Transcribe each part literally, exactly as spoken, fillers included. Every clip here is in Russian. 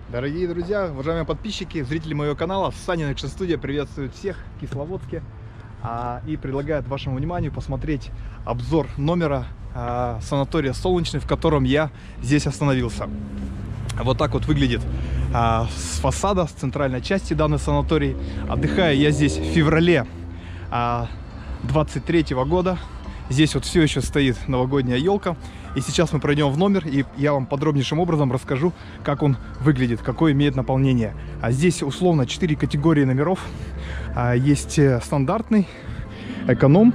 Дорогие друзья, уважаемые подписчики, зрители моего канала, Саня Экшн Студия приветствует всех в Кисловодске а, и предлагает вашему вниманию посмотреть обзор номера а, санатория Солнечный, в котором я здесь остановился. Вот так вот выглядит а, с фасада, с центральной части данный санаторий. Отдыхаю я здесь в феврале а, двадцать третьего года. Здесь вот все еще стоит новогодняя елка. И сейчас мы пройдем в номер, и я вам подробнейшим образом расскажу, как он выглядит, какое имеет наполнение. А здесь условно четыре категории номеров. А, есть стандартный, эконом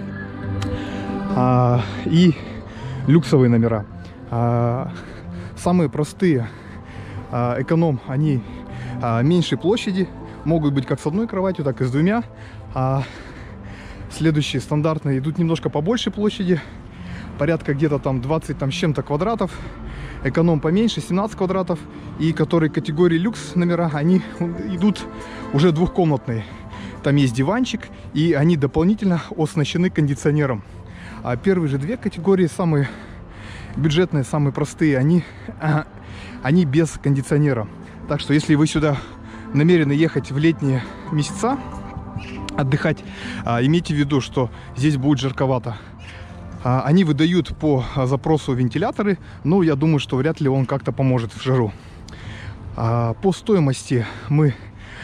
а, и люксовые номера. А, самые простые а, эконом, они а, меньшей площади, могут быть как с одной кроватью, так и с двумя. А, следующие стандартные идут немножко по большей площади. Порядка где-то там двадцать там с чем-то квадратов, эконом поменьше, семнадцать квадратов, и которые категории люкс номера, они идут уже двухкомнатные. Там есть диванчик, и они дополнительно оснащены кондиционером. А первые же две категории, самые бюджетные, самые простые, они, они без кондиционера. Так что если вы сюда намерены ехать в летние месяца отдыхать, имейте в виду, что здесь будет жарковато. Они выдают по запросу вентиляторы, но я думаю, что вряд ли он как-то поможет в жару. По стоимости мы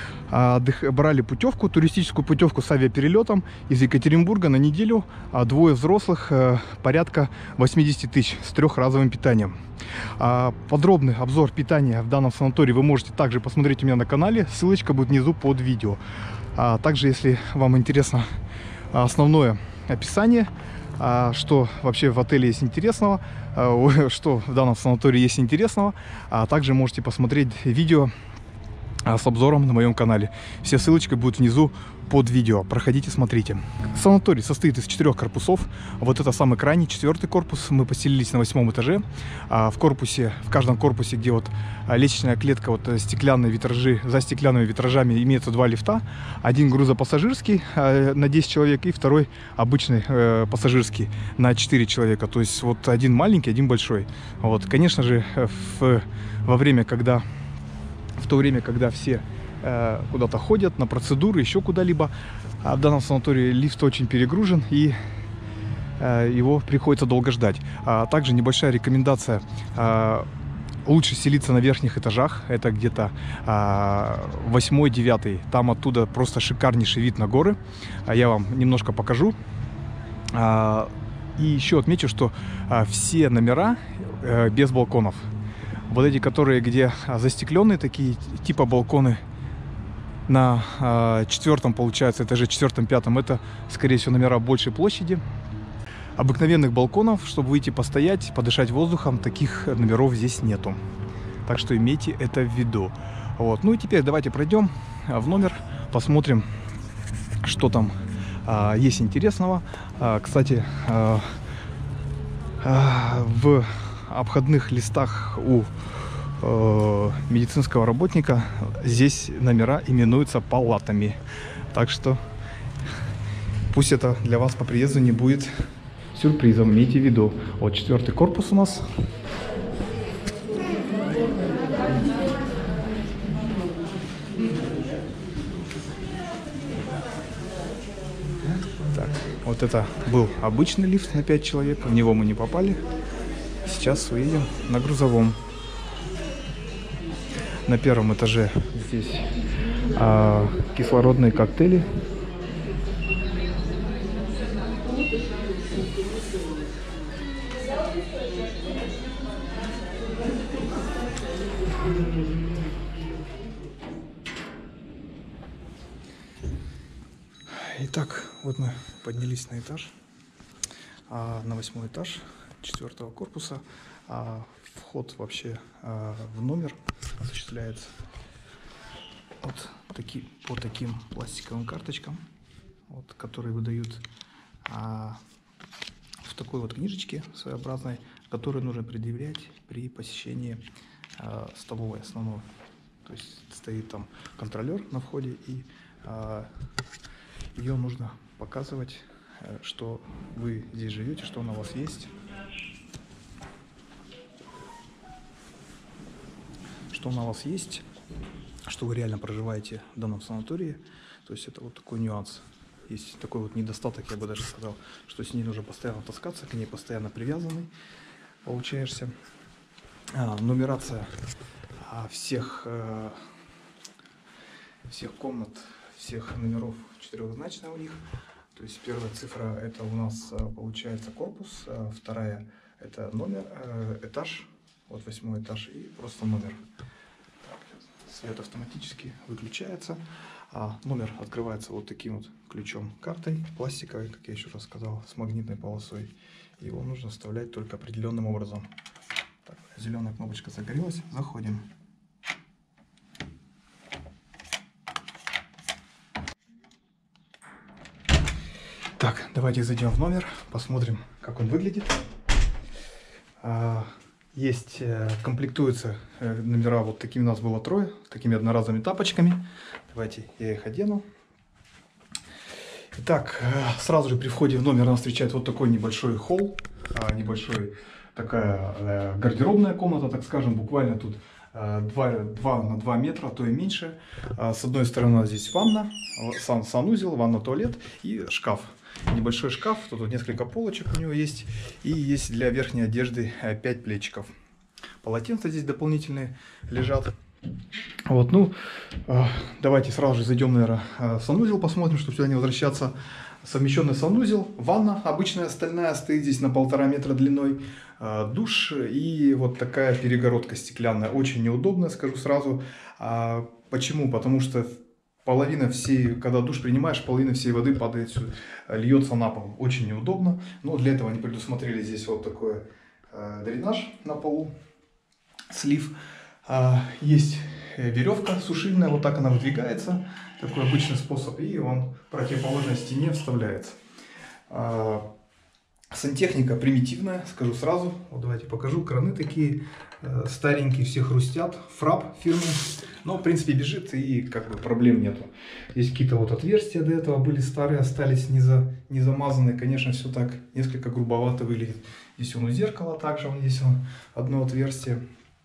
брали путевку, туристическую путевку с авиаперелетом из Екатеринбурга на неделю, а двое взрослых порядка восьмидесяти тысяч с трехразовым питанием. Подробный обзор питания в данном санатории вы можете также посмотреть у меня на канале, ссылочка будет внизу под видео. Также, если вам интересно основное описание, что вообще в отеле есть интересного, что в данном санатории есть интересного, а также можете посмотреть видео с обзором на моем канале. Все ссылочки будут внизу под видео. Проходите, смотрите. Санаторий состоит из четырех корпусов. Вот это самый крайний, четвертый корпус. Мы поселились на восьмом этаже. В корпусе, в каждом корпусе, где вот лестничная клетка, вот стеклянные витражи, за стеклянными витражами имеется два лифта. Один грузопассажирский на десять человек и второй обычный э, пассажирский на четыре человека. То есть вот один маленький, один большой. Вот, конечно же, в, во время, когда в то время, когда все э, куда-то ходят на процедуры, еще куда-либо, а в данном санатории лифт очень перегружен, и э, его приходится долго ждать. А также небольшая рекомендация: э, лучше селиться на верхних этажах, это где-то восьмой, девятый, там оттуда просто шикарнейший вид на горы. А я вам немножко покажу. А, и еще отмечу, что а, все номера а, без балконов. Вот эти, которые где застекленные, такие типа балконы на э, четвертом, получается, этаже четвертом, пятом, это, скорее всего, номера большей площади. Обыкновенных балконов, чтобы выйти постоять, подышать воздухом, таких номеров здесь нету. Так что имейте это в виду. Вот. Ну и теперь давайте пройдем в номер, посмотрим, что там э, есть интересного. Э, кстати, э, э, в обходных листах у э, медицинского работника здесь номера именуются палатами. Так что пусть это для вас по приезду не будет сюрпризом. Имейте в виду. Вот четвертый корпус у нас. Так, вот это был обычный лифт на пять человек. В него мы не попали. Сейчас выйдем на грузовом. На первом этаже здесь а, кислородные коктейли. Итак, вот мы поднялись на этаж, а, на восьмой этаж четвертого корпуса. А, вход вообще а, в номер осуществляется вот таки, по таким пластиковым карточкам, вот, которые выдают а, в такой вот книжечке своеобразной, которую нужно предъявлять при посещении а, столовой основной. То есть стоит там контролер на входе, и а, ее нужно показывать, что вы здесь живете, что она у вас есть. что на вас есть, что вы реально проживаете в данном санатории. То есть это вот такой нюанс. Есть такой вот недостаток, я бы даже сказал, что с ней нужно постоянно таскаться, к ней постоянно привязанный получаешься. А, нумерация а, всех, а, всех комнат, всех номеров четырехзначная у них. То есть первая цифра это у нас а, получается корпус, а вторая это номер, а, этаж, вот восьмой этаж и просто номер. Так, свет автоматически выключается. А номер открывается вот таким вот ключом картой, пластиковой, как я еще раз сказал, с магнитной полосой. Его нужно вставлять только определенным образом. Так, зеленая кнопочка загорелась, заходим. Так, давайте зайдем в номер, посмотрим, как он выглядит. Есть, комплектуются номера вот такими, у нас было трое, такими одноразовыми тапочками. Давайте я их одену. Итак, сразу же при входе в номер нас встречает вот такой небольшой холл, небольшой такая гардеробная комната, так скажем, буквально тут два на два метра, а то и меньше. С одной стороны у нас здесь ванна, сан санузел, ванна-туалет и шкаф. Небольшой шкаф, тут вот несколько полочек у него есть, и есть для верхней одежды пять плечиков. Полотенца здесь дополнительные лежат. Вот, ну, давайте сразу же зайдем, наверное, в санузел, посмотрим, чтобы сюда не возвращаться. Совмещенный санузел, ванна обычная стальная стоит здесь на полтора метра длиной, душ и вот такая перегородка стеклянная, очень неудобная, скажу сразу. Почему? Потому что половина всей, когда душ принимаешь, половина всей воды падает сюда, льется на пол. Очень неудобно. Но для этого они предусмотрели здесь вот такой э, дренаж на полу, слив. А, есть веревка сушильная, вот так она выдвигается. Такой обычный способ. И он в противоположной стене вставляется. А, сантехника примитивная, скажу сразу. Вот давайте покажу. Краны такие э, старенькие, все хрустят. Фрап фирменный. Но, в принципе, бежит и как бы проблем нету. Здесь какие-то вот отверстия до этого были старые, остались не, за, не замазанные. Конечно, все так несколько грубовато выглядит. Здесь вон у зеркала также, вон здесь вон одно отверстие.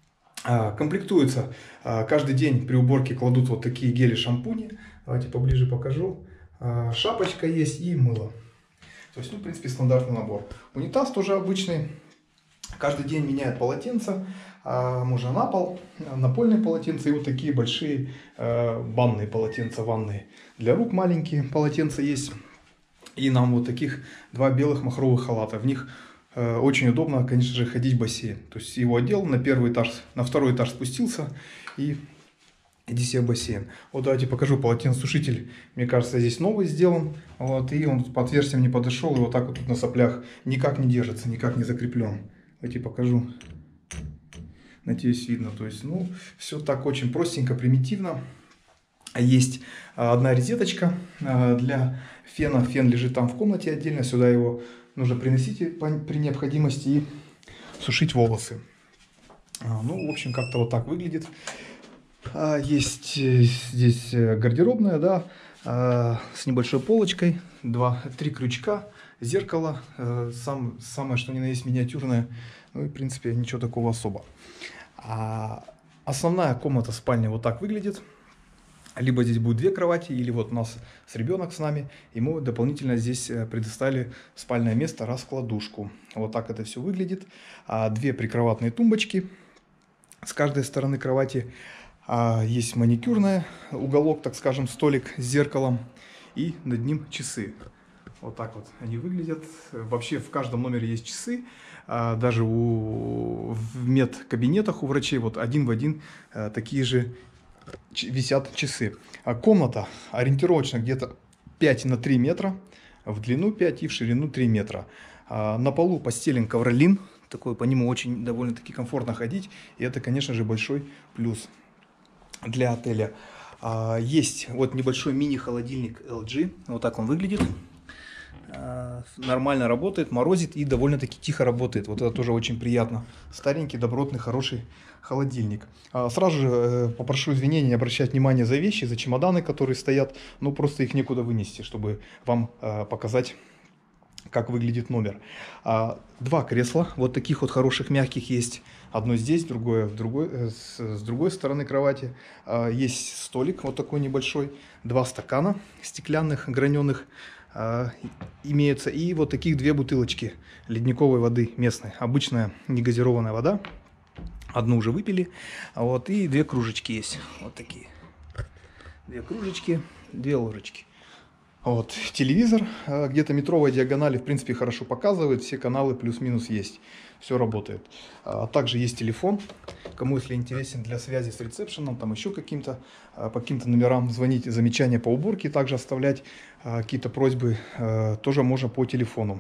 А, комплектуется. А, каждый день при уборке кладут вот такие гели-шампуни. Давайте поближе покажу. А, шапочка есть и мыло. То есть, ну, в принципе, стандартный набор. Унитаз тоже обычный. Каждый день меняют полотенца. А, можно на пол, напольные полотенца и вот такие большие э, банные полотенца, ванные. Для рук маленькие полотенца есть. И нам вот таких два белых махровых халата. В них э, очень удобно, конечно же, ходить в бассейн. То есть его одел, на первый этаж, на второй этаж спустился и иди себе в бассейн. Вот давайте покажу полотенцесушитель. Мне кажется, здесь новый сделан. Вот, и он по отверстиям не подошел. И вот так вот тут на соплях никак не держится, никак не закреплен. Давайте покажу. Надеюсь, видно. То есть, ну, все так очень простенько, примитивно. Есть одна розеточка для фена. Фен лежит там в комнате отдельно. Сюда его нужно приносить при необходимости и сушить волосы. Ну, в общем, как-то вот так выглядит. Есть здесь гардеробная, да, с небольшой полочкой. Два, три крючка, зеркало. Сам, самое, что ни на есть, миниатюрное. Ну и, в принципе, ничего такого особо. А основная комната спальни вот так выглядит. Либо здесь будет две кровати, или вот у нас с ребенок с нами, и мы дополнительно здесь предоставили спальное место, раскладушку. Вот так это все выглядит. А две прикроватные тумбочки с каждой стороны кровати. А есть маникюрная, уголок, так скажем, столик с зеркалом, и над ним часы. Вот так вот они выглядят. Вообще в каждом номере есть часы. Даже у, в медкабинетах у врачей вот один в один такие же висят часы. Комната ориентировочно где-то пять на три метра. В длину пять и в ширину три метра. На полу постелен ковролин. Такой, по нему очень довольно-таки комфортно ходить. И это, конечно же, большой плюс для отеля. Есть вот небольшой мини-холодильник эл джи. Вот так он выглядит. Нормально работает, морозит и довольно-таки тихо работает. Вот это тоже очень приятно. Старенький, добротный, хороший холодильник. Сразу же попрошу извинения, не обращать внимания за вещи, за чемоданы, которые стоят. Ну, просто их некуда вынести, чтобы вам показать, как выглядит номер. А, два кресла, вот таких вот хороших, мягких есть. Одно здесь, другое в другой, с, с другой стороны кровати. А, есть столик вот такой небольшой. Два стакана стеклянных, граненых а, имеются. И вот таких две бутылочки ледниковой воды местной. Обычная негазированная вода. Одну уже выпили. Вот, и две кружечки есть. Вот такие. Две кружечки, две ложечки. Вот, телевизор где-то метровой диагонали, в принципе, хорошо показывает, все каналы плюс-минус есть, все работает. А также есть телефон, кому, если интересен для связи с ресепшеном, там еще каким-то, по каким-то номерам звонить, замечания по уборке, также оставлять какие-то просьбы, тоже можно по телефону.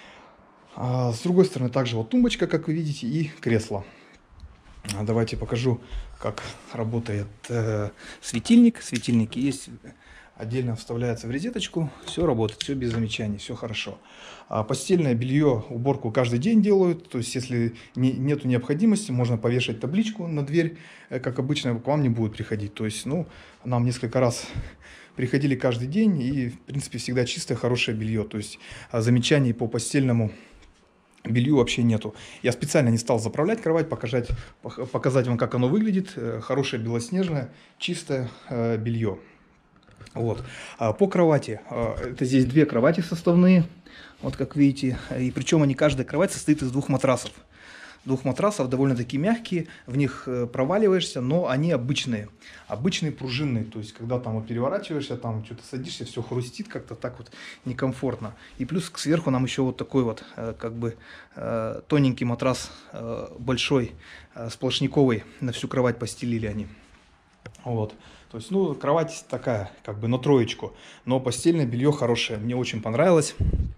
А с другой стороны, также вот тумбочка, как вы видите, и кресло. Давайте покажу, как работает светильник. Светильники есть. Отдельно вставляется в розеточку, все работает, все без замечаний, все хорошо. А постельное белье, уборку каждый день делают, то есть если не, нету необходимости, можно повешать табличку на дверь, как обычно, к вам не будут приходить. То есть, ну, нам несколько раз приходили каждый день, и, в принципе, всегда чистое, хорошее белье, то есть замечаний по постельному белью вообще нету. Я специально не стал заправлять кровать, показать, показать вам, как оно выглядит, хорошее белоснежное, чистое белье. Вот. По кровати. Это здесь две кровати составные, вот как видите. И причем они, каждая кровать состоит из двух матрасов. Двух матрасов довольно-таки мягкие, в них проваливаешься, но они обычные. Обычные пружинные, то есть когда там вот переворачиваешься, там что-то садишься, все хрустит, как-то так вот некомфортно. И плюс сверху нам еще вот такой вот как бы тоненький матрас, большой, сплошняковый, на всю кровать постелили они. Вот. То есть, ну, кровать такая, как бы на троечку, но постельное белье хорошее, мне очень понравилось,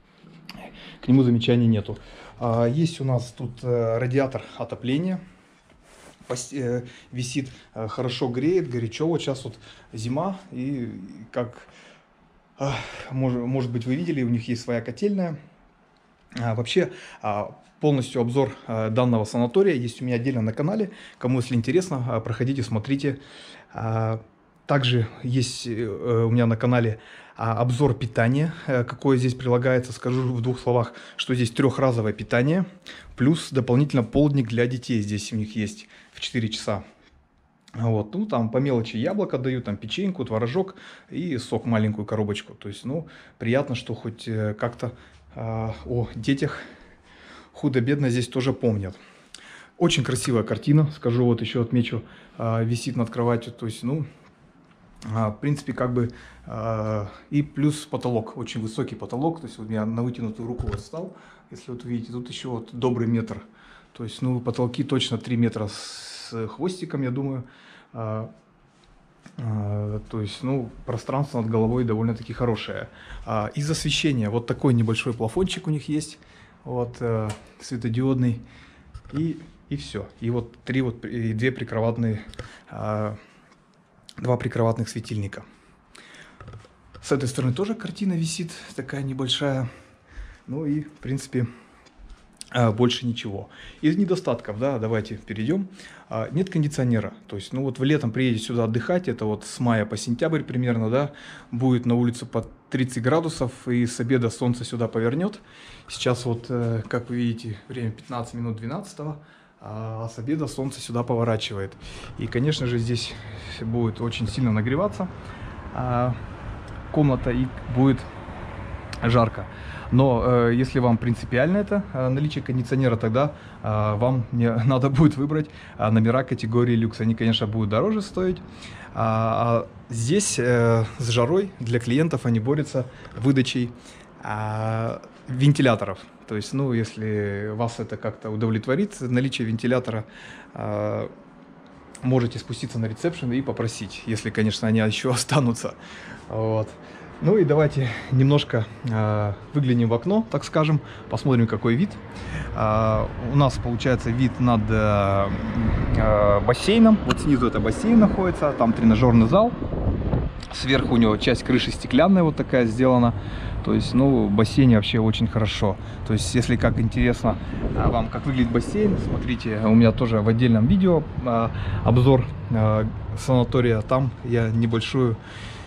к нему замечаний нету. А, есть у нас тут а, радиатор отопления, Пост, э, висит, а, хорошо греет, горячо, вот сейчас вот зима, и как, а, может, может быть, вы видели, у них есть своя котельная. А, вообще, а, полностью обзор а, данного санатория есть у меня отдельно на канале, кому, если интересно, а, проходите, смотрите. А, Также есть у меня на канале обзор питания, какое здесь прилагается. Скажу в двух словах, что здесь трехразовое питание, плюс дополнительно полдник для детей здесь у них есть в четыре часа. Вот, ну там по мелочи яблоко дают, там печеньку, творожок и сок, маленькую коробочку. То есть, ну, приятно, что хоть как-то э, о детях худо-бедно здесь тоже помнят. Очень красивая картина, скажу, вот еще отмечу, э, висит над кроватью. То есть, ну, в принципе, как бы, э, и плюс потолок, очень высокий потолок, то есть вот я на вытянутую руку вот встал, если вот видите, тут еще вот добрый метр, то есть, ну, потолки точно три метра с хвостиком, я думаю, э, э, то есть, ну, пространство над головой довольно-таки хорошее. Э, из освещения вот такой небольшой плафончик у них есть, вот, э, светодиодный, и, и все, и вот три вот, и две прикроватные, э, Два прикроватных светильника. С этой стороны тоже картина висит, такая небольшая. Ну и, в принципе, больше ничего. Из недостатков, да, давайте перейдем. Нет кондиционера. То есть, ну вот вы летом приедете сюда отдыхать, это вот с мая по сентябрь примерно, да, будет на улице под тридцать градусов, и с обеда солнце сюда повернет. Сейчас вот, как вы видите, время пятнадцать минут двенадцатого. А с обеда солнце сюда поворачивает. И, конечно же, здесь будет очень сильно нагреваться а, комната, и будет жарко. Но э, если вам принципиально это э, наличие кондиционера, тогда э, вам не, надо будет выбрать э, номера категории люкс. Они, конечно, будут дороже стоить. А, а здесь э, с жарой для клиентов они борются выдачей э, вентиляторов. То есть, ну, если вас это как-то удовлетворит, наличие вентилятора, э, можете спуститься на ресепшн и попросить, если, конечно, они еще останутся. Вот. Ну и давайте немножко э, выглянем в окно, так скажем, посмотрим, какой вид. Э, у нас получается вид над э, э, бассейном. Вот снизу это бассейн находится, там тренажерный зал. Сверху у него часть крыши стеклянная вот такая сделана. То есть, ну, в бассейне вообще очень хорошо. То есть, если как интересно вам, как выглядит бассейн, смотрите, у меня тоже в отдельном видео а, обзор а, санатория. Там я небольшую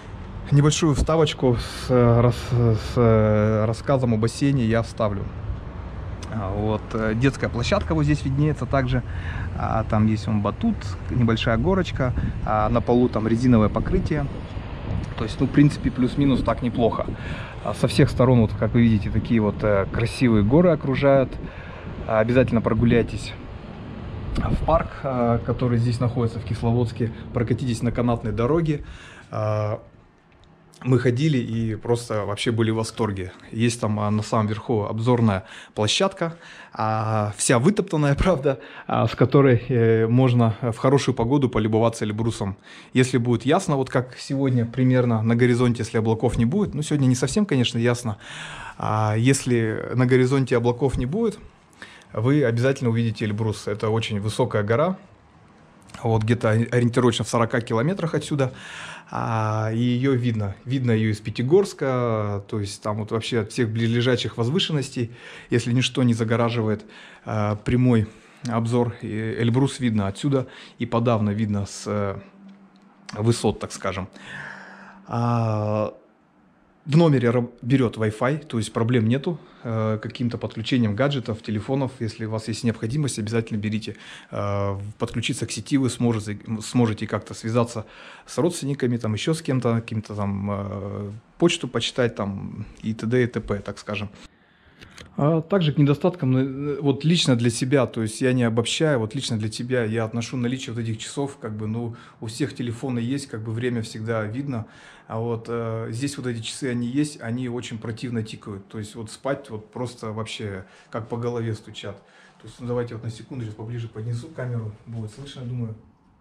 Небольшую вставочку с, рас, с рассказом о бассейне я вставлю. Вот детская площадка вот здесь виднеется также. А, там есть он батут, небольшая горочка, а на полу там резиновое покрытие. То есть, ну, в принципе, плюс-минус так неплохо. А со всех сторон, вот как вы видите, такие вот э, красивые горы окружают. А, обязательно прогуляйтесь в парк, э, который здесь находится в Кисловодске. Прокатитесь на канатной дороге. А, Мы ходили и просто вообще были в восторге. Есть там а, на самом верху обзорная площадка, а, вся вытоптанная, правда, а, с которой э, можно в хорошую погоду полюбоваться Эльбрусом. Если будет ясно, вот как сегодня примерно на горизонте, если облаков не будет, ну сегодня не совсем, конечно, ясно, а если на горизонте облаков не будет, вы обязательно увидите Эльбрус. Это очень высокая гора. Вот где-то ориентировочно в сорока километрах отсюда, а, и ее видно. Видно ее из Пятигорска, то есть там вот вообще от всех близлежащих возвышенностей, если ничто не загораживает а, прямой обзор, Эльбрус видно отсюда и подавно видно с а, высот, так скажем. А, В номере берет Wi-Fi, то есть проблем нету, э, каким-то подключением гаджетов, телефонов. Если у вас есть необходимость, обязательно берите. Э, подключиться к сети вы сможете, сможете как-то связаться с родственниками, там еще с кем-то, каким-то там э, почту почитать там и т.д. и т.п., так скажем. А также к недостаткам, вот лично для себя, то есть я не обобщаю, вот лично для тебя я отношу наличие вот этих часов, как бы, ну, у всех телефоны есть, как бы время всегда видно, а вот э, здесь вот эти часы, они есть, они очень противно тикают, то есть вот спать вот просто вообще как по голове стучат. То есть, ну, давайте вот на секунду сейчас поближе поднесу камеру, будет слышно, думаю.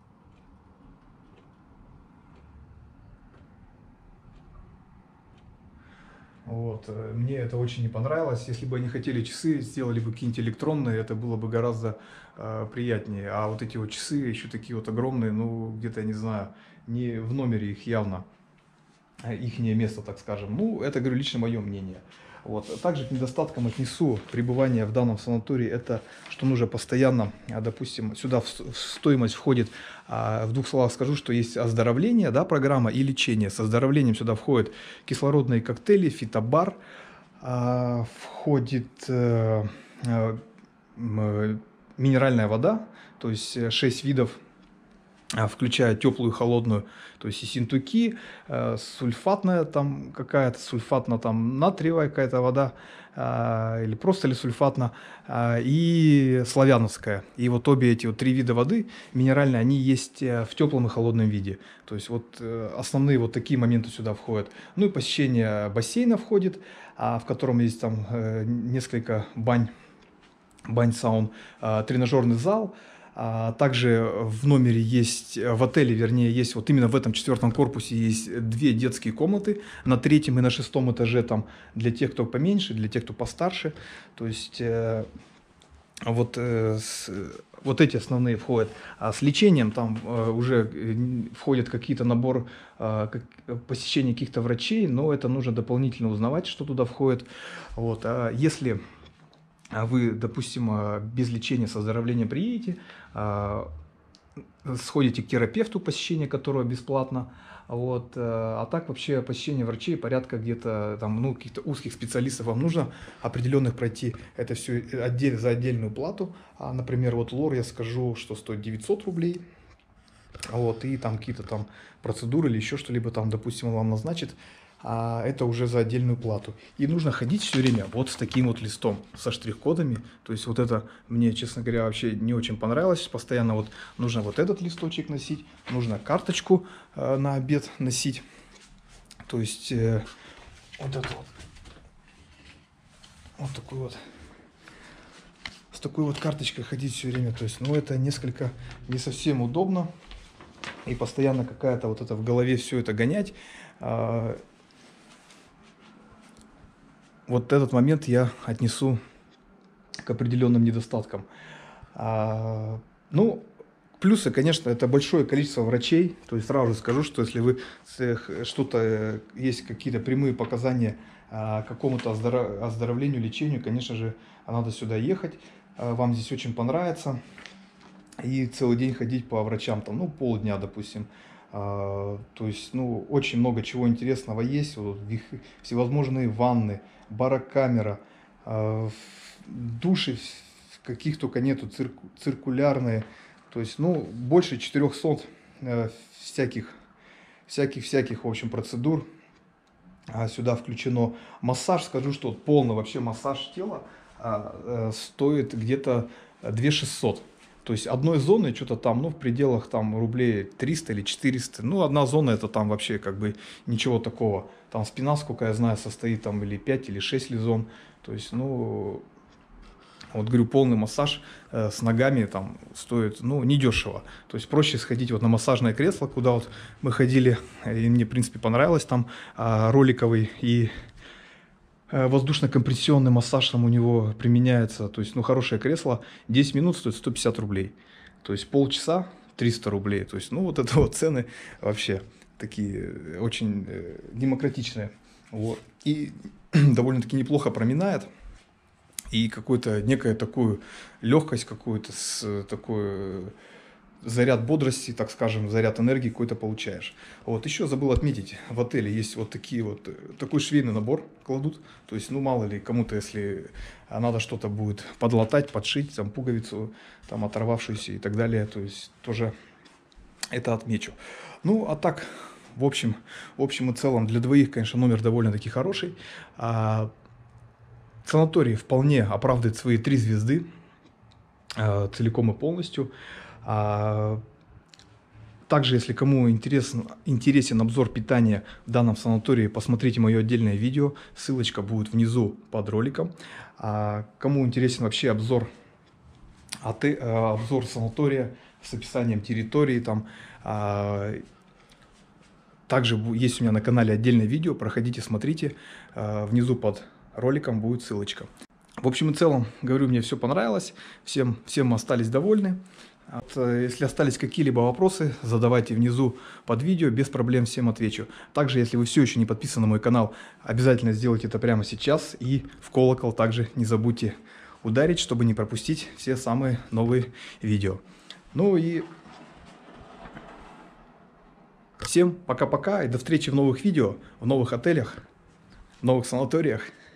Вот. Мне это очень не понравилось. Если бы они хотели часы, сделали бы какие-нибудь электронные, это было бы гораздо э, приятнее. А вот эти вот часы еще такие вот огромные, ну где-то, я не знаю, не в номере их явно, ихнее место, так скажем. Ну, это, говорю, лично мое мнение. Вот. Также к недостаткам отнесу пребывания в данном санатории, это что нужно постоянно, допустим, сюда в стоимость входит, в двух словах скажу, что есть оздоровление, да, программа, и лечение. С оздоровлением сюда входят кислородные коктейли, фитобар, входит минеральная вода, то есть шесть видов, включая теплую и холодную, то есть ессентуки, э, сульфатная там какая-то, сульфатно там натриевая какая-то вода, э, или просто ли сульфатно, э, и славяновская. И вот обе эти вот три вида воды минеральные, они есть в теплом и холодном виде. То есть вот э, основные вот такие моменты сюда входят. Ну и посещение бассейна входит, э, в котором есть там э, несколько бань, бань-саун, э, тренажерный зал. А также в номере есть, в отеле, вернее, есть вот именно в этом четвертом корпусе есть две детские комнаты, на третьем и на шестом этаже там для тех, кто поменьше, для тех, кто постарше. То есть э, вот, э, с, вот эти основные входят. А с лечением там э, уже входят какие-то набор э, как, посещений каких-то врачей, но это нужно дополнительно узнавать, что туда входит. Вот. А если вы, допустим, без лечения с оздоровлением приедете, сходите к терапевту, посещение которого бесплатно, вот, а так вообще посещение врачей порядка где-то там, ну, каких-то узких специалистов вам нужно определенных пройти, это все отдель, за отдельную плату, а, например, вот лор я скажу, что стоит девятьсот рублей, вот, и там какие-то там процедуры или еще что-либо там, допустим, он вам назначит, а это уже за отдельную плату. И нужно ходить все время вот с таким вот листом, со штрих-кодами. То есть вот это мне, честно говоря, вообще не очень понравилось. Постоянно вот нужно вот этот листочек носить, нужно карточку э, на обед носить. То есть э, вот это вот. Вот такой вот. С такой вот карточкой ходить все время. То есть, ну, это несколько не совсем удобно. И постоянно какая-то вот это в голове все это гонять. Вот этот момент я отнесу к определенным недостаткам. А, ну, плюсы, конечно, это большое количество врачей. То есть сразу же скажу, что если вы что-то, есть какие-то прямые показания а, какому-то оздоров, оздоровлению, лечению, конечно же, надо сюда ехать. А, вам здесь очень понравится. И целый день ходить по врачам, там, ну, полдня, допустим. А, то есть, ну, очень много чего интересного есть. Вот, их всевозможные ванны, барокамера, а, души в- каких только нету, цирку- циркулярные. То есть, ну, больше четырехсот э, всяких, всяких, всяких, в общем, процедур. А, сюда включено массаж. Скажу, что вот полный вообще массаж тела а, э, стоит где-то две тысячи шестьсот. То есть одной зоны что-то там, ну, в пределах там рублей триста или четыреста. Ну, одна зона это там вообще как бы ничего такого. Там спина, сколько я знаю, состоит там или пять или шесть ли зон. То есть, ну, вот говорю, полный массаж э, с ногами там стоит, ну, недешево. То есть проще сходить вот на массажное кресло, куда вот мы ходили, и мне, в принципе, понравилось там а, роликовый и э, воздушно-компрессионный массаж там у него применяется. То есть, ну, хорошее кресло, десять минут стоит сто пятьдесят рублей. То есть полчаса триста рублей. То есть, ну, вот это вот цены вообще такие э, очень э, демократичные. Вот. И довольно-таки неплохо проминает. И какую-то некую такую легкость, какую-то с такой э, заряд бодрости, так скажем, заряд энергии какой-то получаешь. Вот еще забыл отметить, в отеле есть вот такие вот, э, такой швейный набор кладут, то есть, ну, мало ли, кому-то, если надо что-то будет подлатать, подшить, там, пуговицу, там, оторвавшуюся и так далее, то есть, тоже это отмечу. Ну, а так, в общем, в общем и целом, для двоих, конечно, номер довольно-таки хороший. А, санаторий вполне оправдывает свои три звезды э, целиком и полностью. А, также, если кому интересен, интересен обзор питания в данном санатории, посмотрите мое отдельное видео. Ссылочка будет внизу под роликом. А, кому интересен вообще обзор, оте- э, обзор санатория с описанием территории, там, а, также бу- есть у меня на канале отдельное видео. Проходите, смотрите. А, внизу под роликом будет ссылочка. В общем и целом, говорю, мне все понравилось, всем, всем мы остались довольны. Вот, э, если остались какие-либо вопросы, задавайте внизу под видео, без проблем всем отвечу. Также, если вы все еще не подписаны на мой канал, обязательно сделайте это прямо сейчас и в колокол также не забудьте ударить, чтобы не пропустить все самые новые видео. Ну и всем пока-пока и до встречи в новых видео, в новых отелях, в новых санаториях.